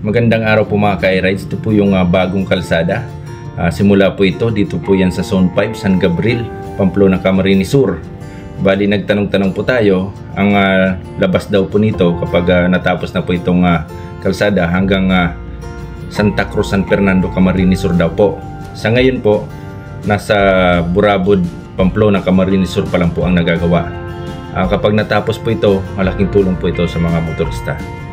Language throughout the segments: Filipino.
Magandang araw po mga ka-rides. Ito po yung bagong kalsada. Simula po ito, dito po yan sa Zone 5, San Gabriel, Pamplona, Camarines Sur. Bali nagtanong-tanong po tayo, ang labas daw po nito kapag natapos na po itong kalsada hanggang Santa Cruz, San Fernando, Camarines Sur daw po. Sa ngayon po, nasa Burabod, Pamplona, Camarines Sur pa lang po ang nagagawa. Kapag natapos po ito, malaking tulong po ito sa mga motorista.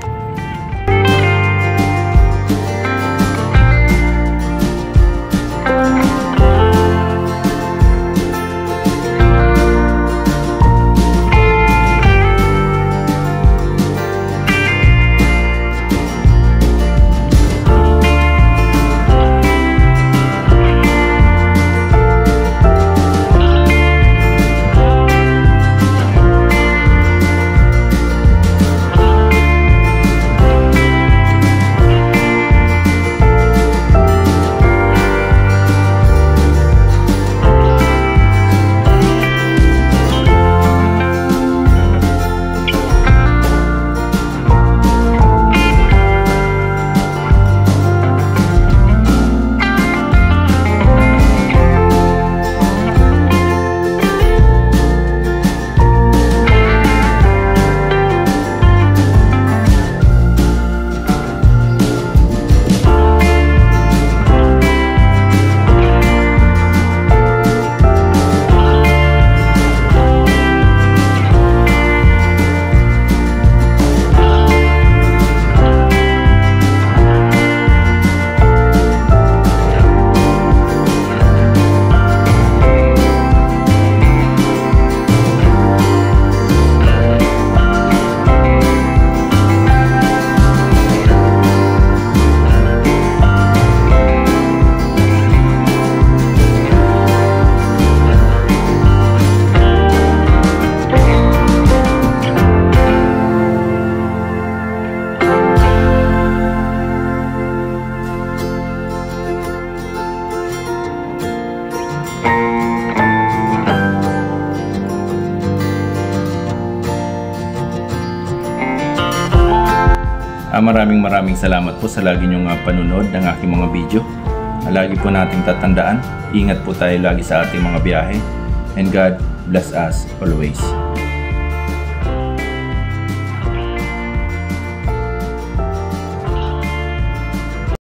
Maraming salamat po sa lagi nyong panunod ng aking mga video. Lagi po nating tatandaan, ingat po tayo lagi sa ating mga biyahe. And God bless us always.